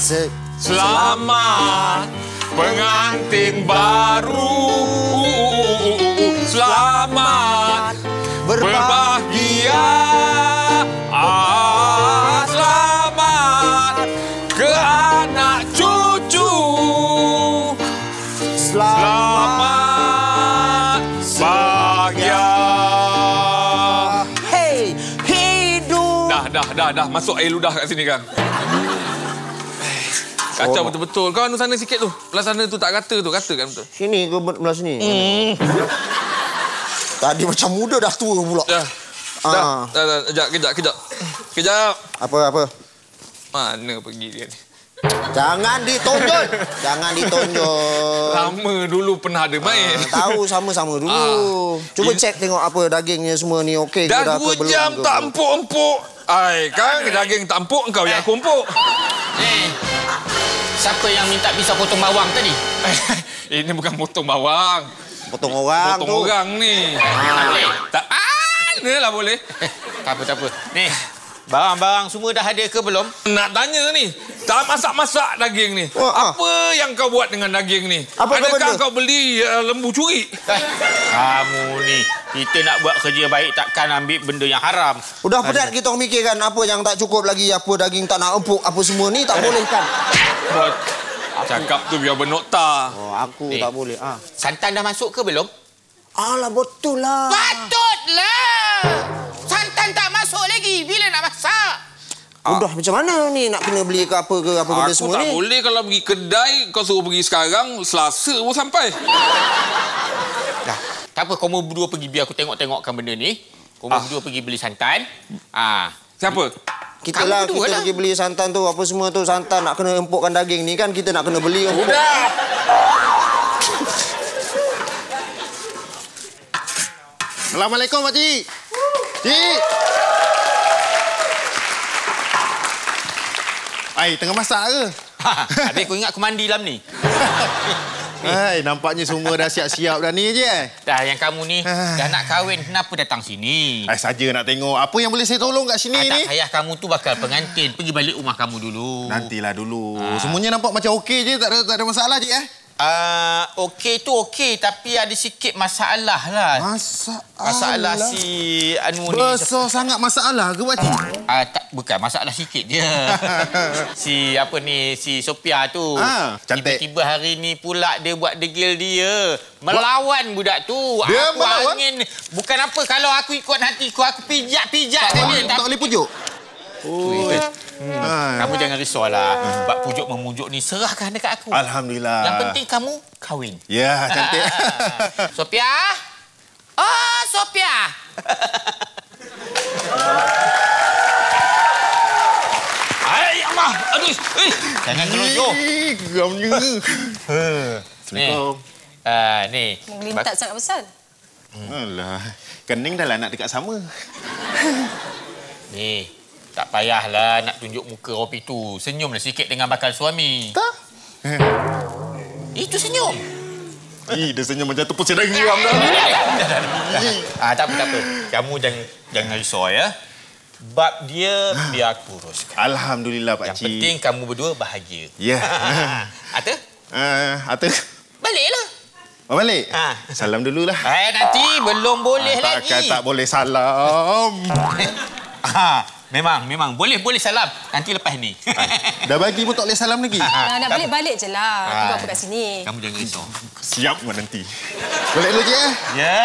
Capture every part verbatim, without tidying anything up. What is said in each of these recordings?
Se Selamat pengantin baru. Selamat berbahagia. Ah, selamat ke anak cucu. Selamat bahagia. Hey, hidup. Dah, dah, dah, dah. Masuk air ludah kat sini, Kang. Kacau oh. betul-betul. Kau anu sana sikit tu. Belah sana tu tak rata tu. Rata kan betul? Sini ke belah sini? Hmm. Tadi macam muda dah tua pula. Dah. Ah. Dah. Dah, dah. Kejap, kejap, kejap. Kejap. Apa, apa? Mana pergi dia ni? Jangan ditonjol. Jangan ditonjol. Lama dulu pernah ada main. Ah, tahu sama-sama dulu. Ah. Cuba cek tengok apa dagingnya semua ni okey ke dah dah ke belum. Dah dua jam tak empuk-empuk. Ai, Kang, daging tak empuk engkau yang aku empuk. Eh. Siapa yang minta pisau potong bawang tadi? Ini bukan potong bawang. Potong orang potong tu. Potong orang ni. Ah. Tak analah boleh. Tak apa, tak apa. Ni, barang-barang semua dah ada ke belum? Nak tanya ni, tak masak-masak daging ni. Oh, ah. Apa yang kau buat dengan daging ni? Apa Adakah kau beli uh, lembu curi? Eh, kamu ni, kita nak buat kerja baik takkan ambil benda yang haram. Udah penat kita orang mikirkan apa yang tak cukup lagi, apa daging tak nak empuk, apa semua ni tak boleh kan? Buat cakap tu biar bernokta. Oh, aku ni, tak boleh. Ah. Santan dah masuk ke belum? Alah, betul lah. Patutlah. Santan tak masuk lagi. Bila nak masak? Udah ah. macam mana ni nak kena beli ke apa ke apa benda aku semua ni? Aku tak boleh kalau pergi kedai kau suruh pergi sekarang, Selasa baru sampai. Dah. Tak apa, kamu berdua pergi biar aku tengok-tengokkan benda ni. Kamu ah. berdua pergi beli santan. Ah. Siapa? Kita lah, kita lah. pergi beli santan tu, apa semua tu. Santan nak kena empukkan daging ni kan, kita nak kena beli. Empuk. Udah! Assalamualaikum, Pakcik. Cik. Ai, tengah masak ke? Habis aku ingat aku mandi dalam ni. Hai, nampaknya semua dah siap-siap dah ni je eh. Dah, yang kamu ni dah nak kahwin, kenapa datang sini? Ai, saja nak tengok apa yang boleh saya tolong kat sini ah, ni. Tak payah, kamu tu bakal pengantin. Pergi balik rumah kamu dulu. Nantilah dulu. Ah. Semuanya nampak macam okey je, tak ada tak ada masalah je eh. Uh, okey tu okey, tapi ada sikit masalah lah. Masalah? Masalah si anu ni. Besar sangat masalah ke, Pakcik? Uh, tak, bukan, masalah sikit je. Si apa ni, si Sophia tu. Ah, cantik. Tiba-tiba hari ni pula dia buat degil dia. Melawan budak tu. Dia aku melawan? Angin. Bukan apa, kalau aku ikut hatiku, aku pijak-pijak Tak, dia. tak, tak boleh pujuk? Oh. Hmm. Ha. Kamu jangan risaulah. Hmm. Bab pujuk memujuk ni serahkan dekat aku. Alhamdulillah. Yang penting kamu kahwin. Ya, cantik. Sophia? Oh, Sophia. Hai Allah. Aduh. Eh. Jangan gelojoh. Geramnya. Assalamualaikum. Ah, ni. Melintat sangat besar. Alah, kening dah lah nak dekat sama. Ni. Tak payahlah nak tunjuk muka Ropi tu. Senyumlah sikit dengan bakal suami. Tak. Itu senyum. Ih, dia senyum macam tu pun sedang geram dah. Ah, tak apa, tak apa. Kamu jangan jangan risau ya. Bab dia biar aku uruskan. Alhamdulillah, Pak Yang Cik. penting kamu berdua bahagia. Ya. Ata? Uh, Ata. Baliklah. Oh, balik? Ah. Salam dululah. Eh, nanti belum boleh ah, lagi. Takkan tak boleh salam. Ah, memang, memang. Boleh, boleh salam. Nanti lepas ni. Ah, dah bagi pun tak boleh salam lagi? Nah, nak balik-balik je lah. Aku buat apa kat sini. Kamu jangan risau. Siap pun nanti. Balik dulu je, eh? Ya.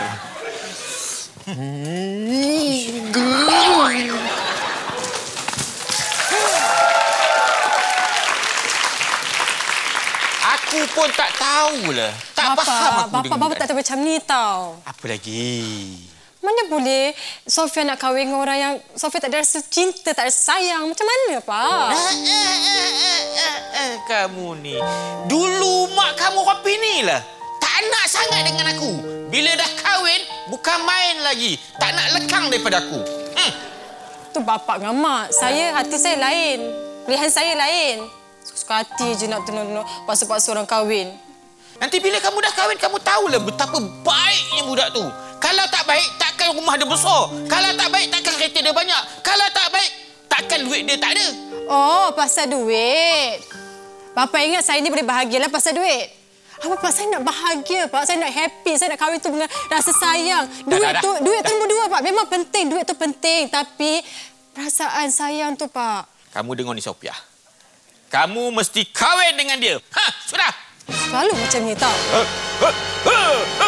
Aku pun tak tahulah. Tak Bapa, faham aku Bapa, dengan Bapa tak tahu macam ni tau. Apa lagi? Mana boleh Sofia nak kahwin dengan orang yang Sofia tak ada rasa cinta, tak ada rasa sayang. Macam mana, Pak? Ah, ah, ah, ah, ah, kamu ni. Dulu mak kamu Ropi ni lah. Tak nak sangat dengan aku. Bila dah kahwin, bukan main lagi. Tak nak lekang daripada aku. Hmm. Tu Bapa dengan Mak. Saya, hati saya lain. Pilihan saya lain. Suka hati je nak tunduk-tunduk paksa-paksa orang kahwin. Nanti bila kamu dah kahwin, kamu tahulah betapa baiknya budak tu. Kalau tak baik, takkan rumah dia besar. Kalau tak baik, takkan kereta dia banyak. Kalau tak baik, takkan duit dia tak ada. Oh, pasal duit. Bapa ingat saya ni boleh bahagialah pasal duit. Apa Pak, saya nak bahagia, Pak. Saya nak happy. Saya nak kahwin tu dengan rasa sayang. Duit dah, dah, tu, dah. duit tu nombor dua, Pak. Memang penting. Duit tu penting. Tapi perasaan sayang tu, Pak. Kamu dengar ni, Sophia. Kamu mesti kahwin dengan dia. Ha, sudah. Selalu macam ni, tau. Ha, ha, ha, ha.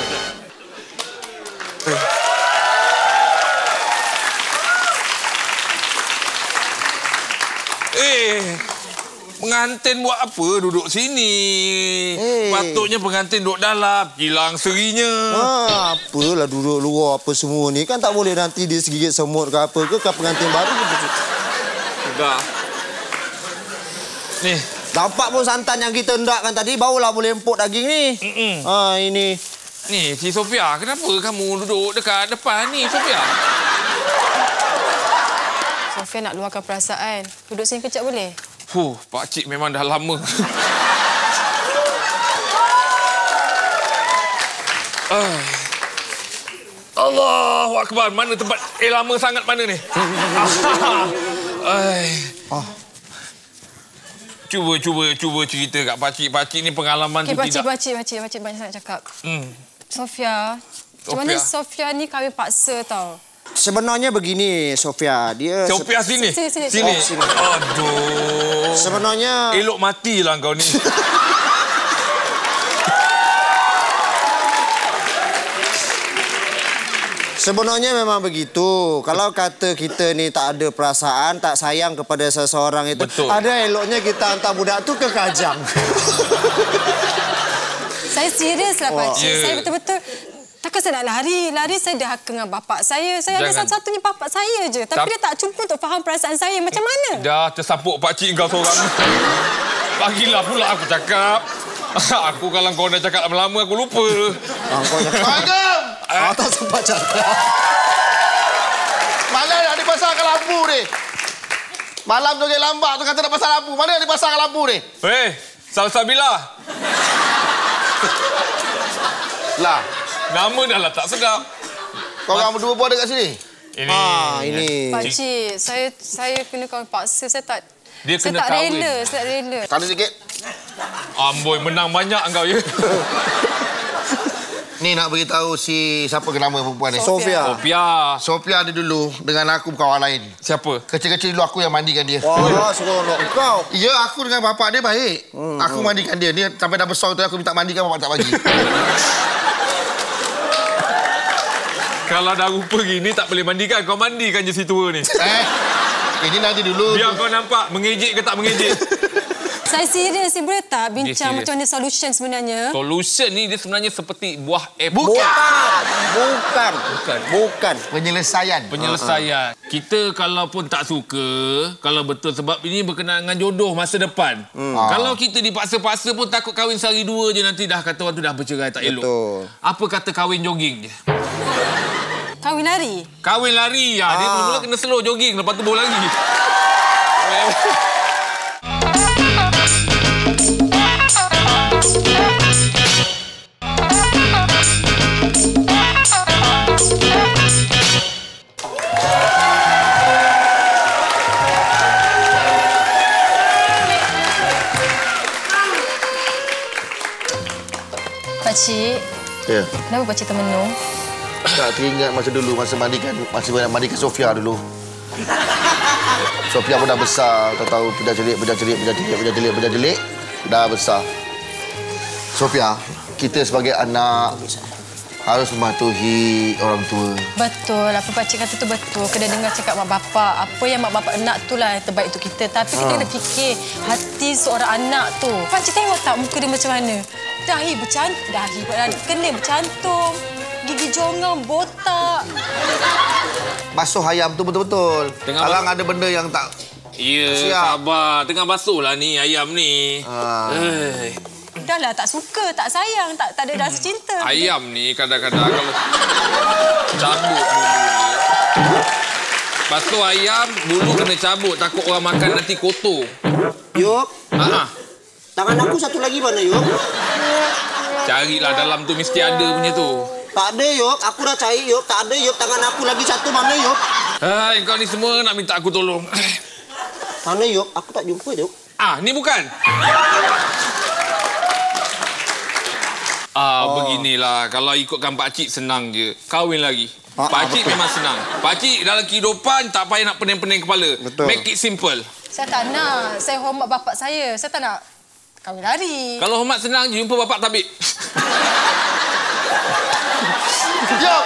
Eh, pengantin buat apa duduk sini? Hey. Patutnya pengantin duduk dalam, hilang serinya. Ha, apalah duduk luar apa semua ni. Kan tak boleh nanti dia segigit semut ke apa ke, ke pengantin baru. Sudah. Ni. Dapat pun santan yang kita hendakkan tadi, barulah boleh empuk daging ni. Mm -mm. Ha, ini. Ni, si Sophia, kenapa kamu duduk dekat depan ni, Sophia? Sophia nak luahkan perasaan. Duduk sini kejap boleh? Fuh, pakcik memang dah lama. uh. Allahu Akbar. Mana tempat? Eh, lama sangat mana ni? uh. Cuba, cuba, cuba cerita kat pakcik. Pakcik ni pengalaman okay, tu pakcik, tidak... Pakcik, pakcik, pakcik banyak sangat cakap. Hmm. Sophia, macam mana Sophia ni kahwin paksa tau? Sebenarnya begini, Sophia. Dia Sophia sini. Sini, sini. Sini. Oh, sini. Aduh. Sebenarnya elok matilah kau ni. Sebenarnya memang begitu. Kalau kata kita ni tak ada perasaan, tak sayang kepada seseorang itu, betul. Ada eloknya kita hantar budak tu ke Kajang. Saya seriuslah, pakcik. Yeah. Saya betul-betul... Takkan saya nak lari. Lari saya dah dengan bapak saya. Saya Jangan. ada satu-satunya bapak saya je. Tapi Ta dia tak cuba untuk faham perasaan saya. Macam mana? Dah tersampuk pakcik kau seorang. Bagilah pula aku cakap. Aku kalau kau dah cakap lama-lama, aku lupa. Ah, kau cakap. Agam! Ah, tak sempat cakap. Mana nak dipasangkan lampu ni? Malam tu dia lambat tu kata nak pasang lampu. Mana nak dipasangkan lampu ni? Eh, Salsabila. Lah. Nama dah lah tak sedap. Kau orang berdua pun ada kat sini? Ini. Ah, ini. Pakcik, saya saya kena kahwin paksa. Saya tak Dia saya kena tak kahwin. rela, saya tak rela. Tanda sikit. Amboi, menang banyak engkau ya. Ni nak beritahu si siapa ke nama perempuan ni? Sophia. Sophia. Sophia ada dulu dengan aku bukan orang lain. Siapa? Kecil-kecil dulu aku yang mandikan dia. Wah, seronok kau. Ya, aku dengan bapak dia baik. Hmm, aku hmm. mandikan dia. Dia sampai dah besar tu aku minta mandikan, bapak tak bagi. Kalau dah rupa gini tak boleh mandikan. Kau mandikan je si tua ni. Eh, ini nanti dulu. Biar kau nampak mengejek ke tak mengejek. Saya serius ni, boleh tak bincang macam mana solution sebenarnya? Solution ni dia sebenarnya seperti buah apple. Bukan. Bukan. Bukan. Bukan. Penyelesaian. Penyelesaian. Uh-huh. Kita kalau pun tak suka, kalau betul sebab ini berkenaan dengan jodoh masa depan. Hmm. Kalau kita dipaksa-paksa pun takut kahwin sehari dua je nanti dah kata orang tu dah bercerai tak elok. Betul. Apa kata kahwin jogging je? Kahwin lari? Kahwin lari. Ya. Ah. Dia mula-mula kena slow jogging, lepas tu bawa lagi. Pakcik, ya. Kenapa pakcik termenung? Tak teringat masa dulu, masa mandikan, masa mandikan Sophia dulu. Sophia pun dah besar, tahu-tahu pejak celik, pejak celik, pejak celik, pejak celik, pejak celik, dah besar. Sophia, kita sebagai anak harus mematuhi orang tua. Betul, apa pakcik kata tu betul. Kena dengar cakap mak bapak. Apa yang mak bapak nak itulah yang terbaik untuk kita. Tapi kita ha. kena fikir hati seorang anak tu. Pakcik tengok tak muka dia macam mana? Dahi bercantum, dahi kena bercantum. Gigi jongang, botak. Basuh ayam tu betul-betul. Kalau ada benda yang tak... Ya, sabar. Tengah basuhlah ni ayam ni. Ha. Eh. Dah lah, tak suka, tak sayang, tak tak ada rasa cinta. Ayam ni kadang-kadang kalau cabut bulu ni. Basuh ayam, bulu kena cabut. Takut orang makan nanti kotor. Yuk. Ha. Tangan aku satu lagi mana, Yuk? Carilah dalam tu mesti ada punya tu. Tak ada, Yuk. Aku dah cari, Yuk. Tak ada, Yuk. Tangan aku lagi satu mana, Yuk? Hai, kau ni semua nak minta aku tolong. Mana Yuk? Aku tak jumpa Yuk. Ah, ni bukan. Ah, oh. Beginilah. Kalau ikutkan pakcik senang je. Kahwin lagi. Ah, pakcik ah, memang senang. Pakcik dalam kehidupan tak payah nak pening-pening kepala. Betul. Make it simple. Saya tak nak. Saya hormat bapak saya. Saya tak nak kahwin lari. Kalau hormat senang je, jumpa bapak tabik. Jom.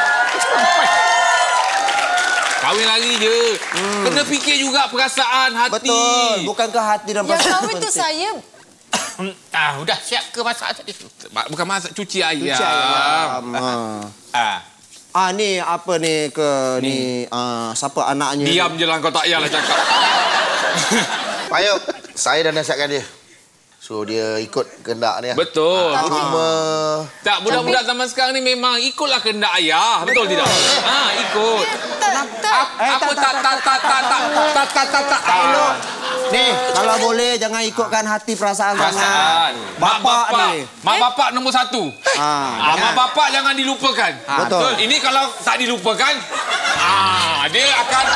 Kahwin lari je. Hmm. Kena fikir juga perasaan, hati. Betul. Bukankah hati dan perasaan? Yang kahwin tu saya... Ah, sudah siap ke masak tadi? Bukan masak, cuci ayam. Cuci ayam. Ah. Ah, ni apa ni ke ni, ni uh, siapa anaknya? Diam je lah, kau tak payahlah cakap. Pak Ayub, saya dah nasihatkan dia. So dia ikut kehendak dia. Betul. Aku cuma... Tak, budak-budak zaman sekarang ni memang ikutlah kehendak ayah. Betul, betul tidak? Ha, ikut. Apa tak tak tak tak tak tak tak tak tak. Ni, kalau boleh jangan ikutkan hati perasaan perasaan. Bapak, bapak ni. Mak bapak nombor satu. Ah, mak bapak jangan dilupakan. Betul. Ini kalau tak dilupakan, ah dia akan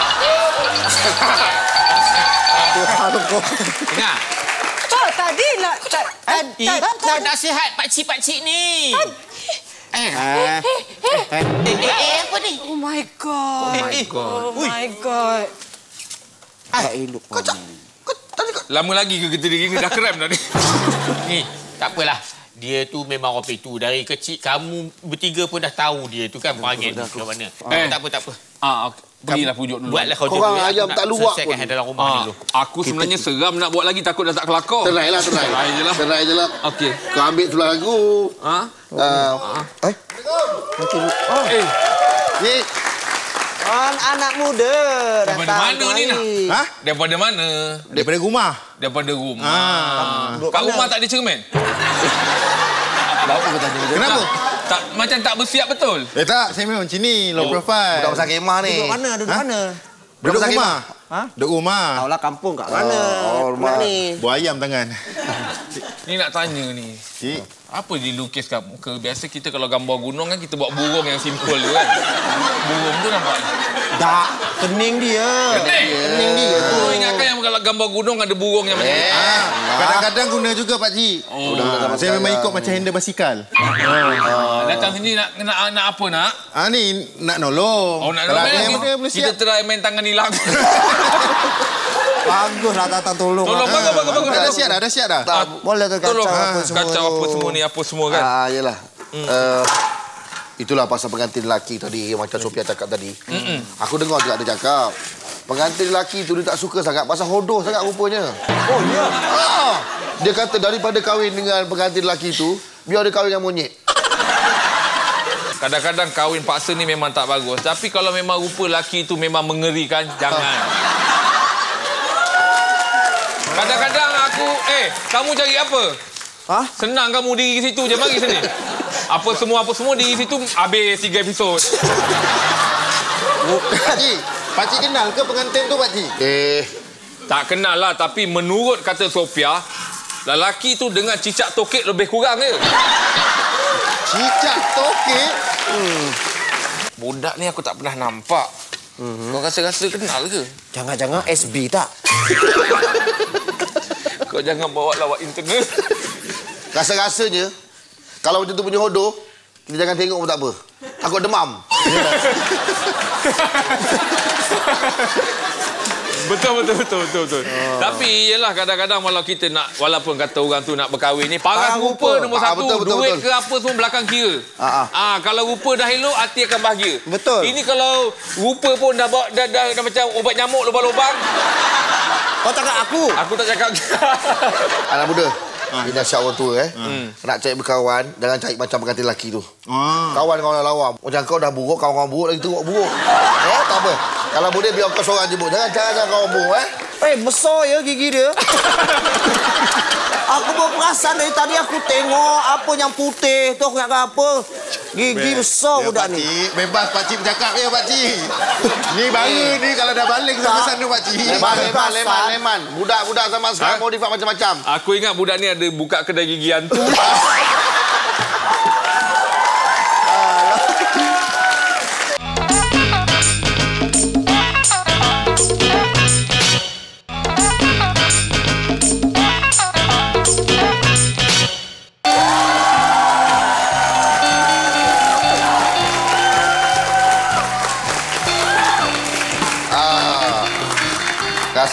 Ingat. Pak, tadi nak... Tadi, tak nasihat pakcik-pakcik ni. Eh, eh, eh, eh, apa ni? Oh my God. Oh my God. Oh my God. Tak elok. Kau tak... Lama lagi ke kita ni? Dah krem dah ni. Ni, tak apalah. Dia tu memang orang itu. Dari kecil, kamu bertiga pun dah tahu dia tu kan perangai ke mana. Eh. Tak apa, tak apa. Ah, okay. Berilah pujuk dulu. Buatlah kau Korang ayam tak luak pun. Dalam rumah ah, dulu. Aku sebenarnya kita... seram nak buat lagi, takut dah tak kelakar. Terai lah, terai. Terai je lah. Terai je lah. Okey. Kau ambil tulang aku. Ha? Uh, oh. Eh? Oh. Eh. Ni. Oh, anak muda. Daripada mana ni nak? Ha? Daripada mana? Daripada rumah. Daripada rumah. Ah. Kat rumah tak ada cermin? Apa kau tanya? Kenapa? Tak, macam tak bersiap betul. Eh tak, saya memang macam ni, low profile. Budak besar kemah ni. Duduk mana? Duduk ha? mana? Duduk rumah. Ha? Duduk rumah. Taulah kampung kat mana? Oh, rumah ni. Buah ayam tangan. Ni nak tanya ni. Cik. Apa dilukis kat muka? Biasa kita kalau gambar gunung kan kita buat burung yang simple tu kan. Burung tu nampak. Tak, kening dia. Kening? Kening dia tu. Oh, ingatkan yang kalau gambar gunung ada burung yang macam eh, ah, kadang-kadang guna juga Pak Cik. Oh. Saya memang ikut macam handle basikal. Ah. Datang sini nak, nak nak apa nak? Ah ni nak nolong. Oh nak nolong. Kita, kita try main tangan hilang. Baguslah datang tolong. Tolong bagus bagus bagus. Dah siap dah, dah siap dah. Tak, boleh tu kacau apa semua. Kacau apa semua ni, apa semua kan. Ah yalah. Hmm. Uh, itulah pasal pengantin lelaki tadi macam Sophia cakap tadi. Mm-mm. Aku dengar juga dia cakap. Pengantin lelaki tu dia tak suka sangat pasal hodoh sangat rupanya. Oh ya. Ah, dia kata daripada kahwin dengan pengantin lelaki tu, biar dia kahwin dengan monyet. Kadang-kadang kahwin paksa ni memang tak bagus. Tapi kalau memang rupa lelaki tu memang mengerikan, jangan. Kadang-kadang aku, eh, kamu cari apa? Ha? Senang kamu diri situ je, mari sini. Apa semua, apa semua diri situ, habis tiga episod. Pakcik, Pakcik kenal ke pengantin tu, Pakcik? Eh, tak kenal lah, tapi menurut kata Sophia, lelaki tu dengan cicak tokek lebih kurang je. Cicak tokek? Hmm. Budak ni aku tak pernah nampak. Mm-hmm. Kau rasa-rasa kenal ke? Jangan-jangan S B tak? Kau jangan bawa lawak internet. Rasa-rasanya, kalau macam tu punya hodoh, kita jangan tengok pun tak apa. Takut demam. Betul, betul, betul, betul, betul. Oh. Tapi, yelah kadang-kadang kalau kita nak, walaupun kata orang tu nak berkahwin ni, paras rupa, rupa nombor ah, satu, betul, betul, duit betul. Ke apa semua belakang kira. Ah, ah. Ah, kalau rupa dah elok, hati akan bahagia. Betul. Ini kalau rupa pun dah, dah, dah, dah, dah macam ubat nyamuk lubang-lubang. Kau cakap aku? Aku tak cakap. Anak muda. Ini nasihat orang tua eh. Hmm. Nak cari berkawan, jangan cari macam pengantin lelaki tu. Ah. Kawan dengan orang lawam. Macam kau dah buruk, kawan-kawan buruk lagi teruk buruk. Eh, tak apa. Kalau boleh biar kau seorang je buruk. Jangan jangan kawan buruk eh. Eh, besar ya gigi dia. Aku berperasan dari tadi aku tengok apa yang putih tu aku nak apa. Gigi Be besar ya, budak ni. Bebas Pak Cik bercakap ya Pak Cik. Ni baru ni kalau dah balik sampai sana Pak Cik. Leman, leman, leman, leman. Budak-budak sama sekarang ha? Modifat macam-macam. Aku ingat budak ni ada buka kedai gigi hantu.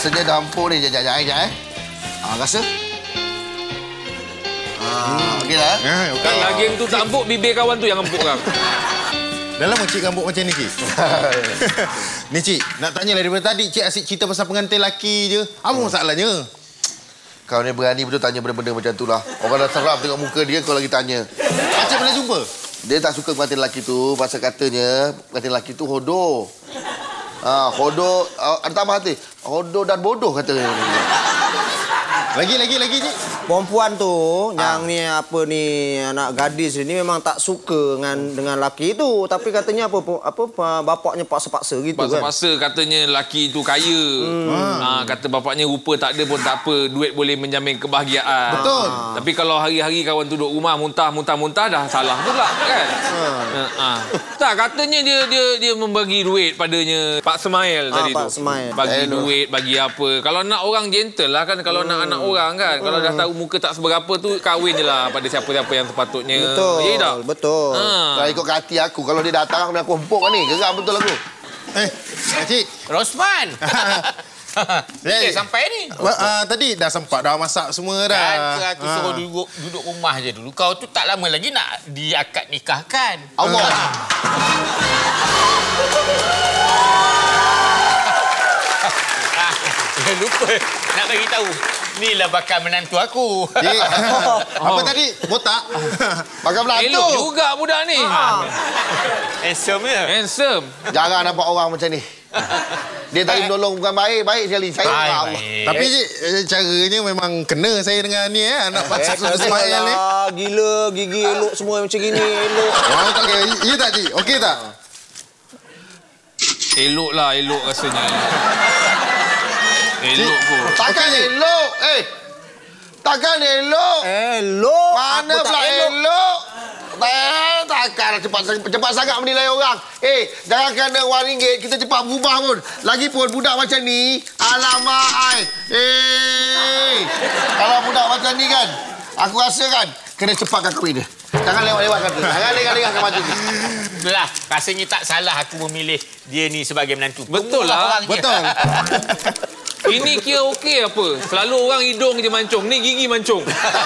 Rasanya dah empuk ni. Sekejap, sekejap, sekejap. Eh. Ah, rasa? Ah, okey lah. Eh, okay. Kan daging tu tak empuk, bibir kawan tu yang empuk kan. Dah lama Cik rambut macam ni, Cik? Ni, Cik. Nak tanya lah daripada tadi, Cik asyik cerita pasal pengantin lelaki je. Apa masalahnya? Kau ni berani betul tanya benda-benda macam tu lah. Orang dah seram tengok muka dia, kau lagi tanya. Cik pernah jumpa? Dia tak suka pengantin lelaki tu pasal katanya pengantin lelaki tu hodoh. Ha, hodoh, ada tambah hati. Hodoh dan bodoh katanya. Lagi, lagi, lagi, Cik. Perempuan tu, ha. yang ni apa ni, anak gadis ni memang tak suka dengan dengan lelaki tu. Tapi katanya apa, apa bapaknya paksa-paksa gitu paksa kan. Paksa-paksa katanya lelaki tu kaya. Hmm. Ha, kata bapaknya rupa tak ada pun tak apa. Duit boleh menjamin kebahagiaan. Betul. Ha. Tapi kalau hari-hari kawan tu duduk rumah muntah, muntah, muntah dah salah pula kan. Ha. Ha. Tak, katanya dia dia dia membagi duit padanya Pak Semail ha, tadi Pak tu. Semail. Bagi Hello. duit, bagi apa. Kalau nak orang gentle lah kan. Kalau hmm. nak anak orang kan. Hmm. Kalau dah tahu muka tak seberapa tu, kahwin je lah pada siapa-siapa yang sepatutnya. Betul. Ya, tak? Betul. Ha. Kalau ikut ke hati aku, kalau dia datang, aku empuk kan ni. Geram betul aku. Eh, Cik. Rosman. Eh, sampai ni. Uh, tadi dah sempat dah masak semua dah. Kan aku ha. suruh duduk, duduk rumah je dulu. Kau tu tak lama lagi nak diakad nikahkan. Allah. Ah, lupa nak bagi tahu. Inilah bakal menantu aku. Cik, apa oh. tadi? Botak? Bakal menantu. Elok juga budak ni. Ah. Handsome ya? Handsome. Jarang nampak orang macam ni. Dia tadi menolong bukan baik, baik sekali. Saya baik, Allah. baik. Tapi Cik, caranya memang kena saya dengan ni eh. Anak pakcik susu Semail ni. Gila, gigi elok semua macam gini. Elok. Wah, tak okey. Ya tak, Cik? Okey tak? Elok lah, elok rasanya. Elok pun. Takkan okay, elok. Eh. Takkan elok. Elok. Mana pula elok? elok? Eh, takkan cepat cepat sangat menilai orang. Eh, jangan kena wang ringgit, kita cepat berubah pun. Lagipun budak macam ni, alamak ai. Eh. Kalau budak macam ni kan, aku rasa kan kena cepatkan kahwin dia. Jangan lewat-lewat kata. Jangan lengah-lengahkan maju ni. Itulah, rasanya tak salah aku memilih dia ni sebagai menantu. Betul lah. Betul. Ini kira okey apa? Selalu orang hidung je mancung. Ni gigi mancung.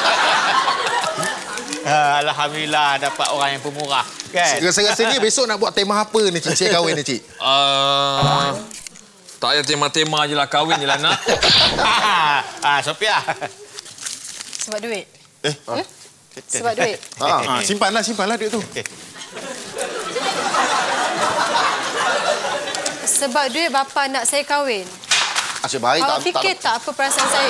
Alhamdulillah dapat orang yang pemurah. Kan? Rasa-rasanya besok nak buat tema apa ni, Cik? Cik kahwin ni, Cik? Uh, tak payah tema-tema je lah. Kahwin je lah nak. Ah, Sophia. Sebab duit. Eh? Hmm? Sebab duit. Ha, simpanlah, simpanlah duit tu. Sebab duit bapa nak saya kahwin. Asyik baik Awak tak, fikir tak, tak apa perasaan saya?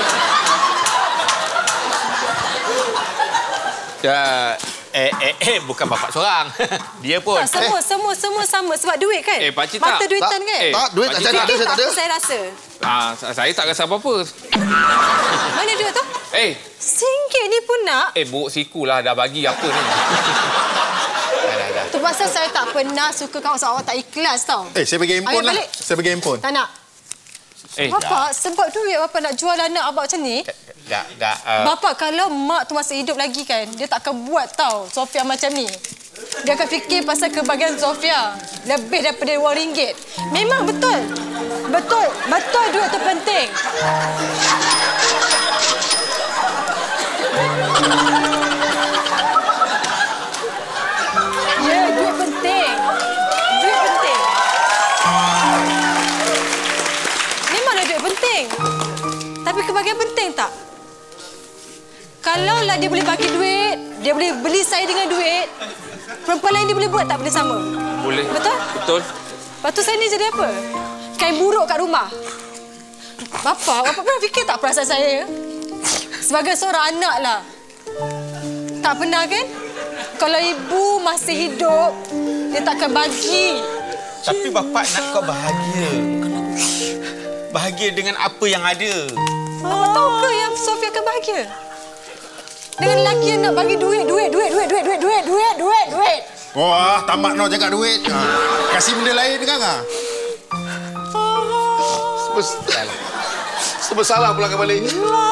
Ya, eh, eh, eh, bukan bapak seorang. Dia pun. Tak, semua, eh. semua, semua sama. Sebab duit kan? Eh, pakcik tak. Mata duitan tak, kan? Eh, tak, duit tak, pakcik saya tak ada, saya tak ada. Saya rasa. Ah, saya tak rasa apa-apa. Mana duit tu? Eh. Singgit ni pun nak? Eh, buruk siku lah. Dah bagi apa ni? Tu pasal saya tak pernah suka kawan awak tak ikhlas tau. Eh, saya bagi handphone Ayah, lah. balik. Saya bagi handphone. Tak nak. Eh, Bapak, sebab duit Bapak nak jual anak abang macam ni? Tak, tak. Uh... Bapak, kalau mak tu masih hidup lagi kan, dia tak akan buat tau Sofia macam ni. Dia akan fikir pasal kebahagiaan Sofia. Lebih daripada wang ringgit. Memang betul. Betul. Betul duit tu penting. Ya, duit penting. Duit penting. Memanglah duit penting. Tapi kebahagiaan penting tak? Kalau lah dia boleh bagi duit, dia boleh beli saya dengan duit, perempuan lain dia boleh buat tak boleh sama? Boleh. Betul? Betul. Lepas tu saya ni jadi apa? Kain buruk kat rumah. Bapa, bapa pernah fikir tak perasaan saya? Sebagai seorang anak lah. Tak pernah kan? Kalau ibu masih hidup, dia takkan bagi. Tapi bapa nak kau bahagia. Bahagia dengan apa yang ada. Bapa tahu ke yang Sofia akan bahagia? Dengan lelaki yang nak bagi duit, duit, duit, duit, duit, duit, duit, duit, duit, duit. Wah, tamat no cakap duit. Ha. Kasih benda lain kan ah? Sebesar. Sebesalah pula kembali.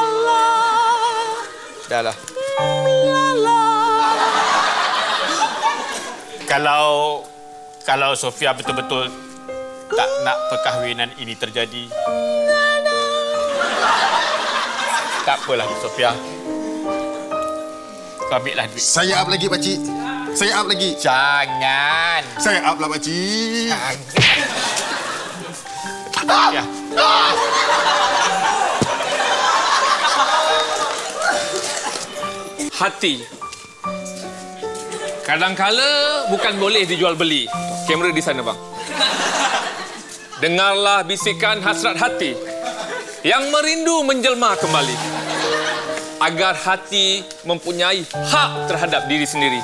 Dah lah. Kalau kalau Sofia betul-betul tak nak perkahwinan ini terjadi, Tak apalah, Sophia. Kau ambillah duit. Saya up lagi, pakcik. Saya up lagi. Jangan. Saya up lah, pakcik. Jangan. Ya. Hati. Kadangkala bukan boleh dijual beli. Kamera di sana, bang. Dengarlah bisikan hasrat hati yang merindu menjelma kembali. Agar hati mempunyai hak terhadap diri sendiri.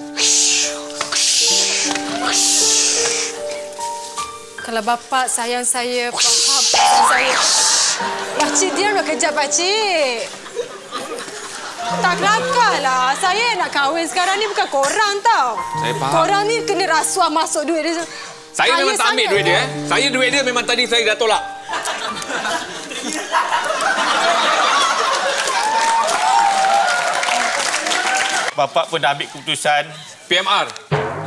Kalau bapa sayang saya, faham sayang saya. Pakcik, diamlah kejap, pakcik. Tak kelakar lah. Saya nak kahwin sekarang ni bukan korang tau. Saya faham. Korang ni kena rasuah masuk duit dia. Saya memang tak ambil duit dia. Eh. Saya duit dia memang tadi saya dah tolak. Bapak pun dah ambil keputusan. P M R.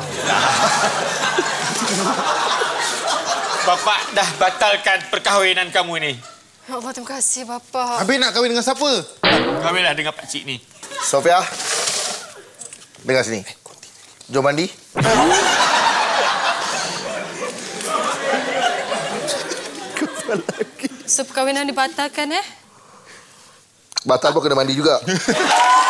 Bapak dah batalkan perkahwinan kamu ni. Ya Allah, terima kasih, bapa. Habis nak kahwin dengan siapa? Kahwinlah dengan pakcik ni. Sophia. Dengar sini. Jom mandi. So, perkahwinan dibatalkan, eh? Batal pun kena mandi juga.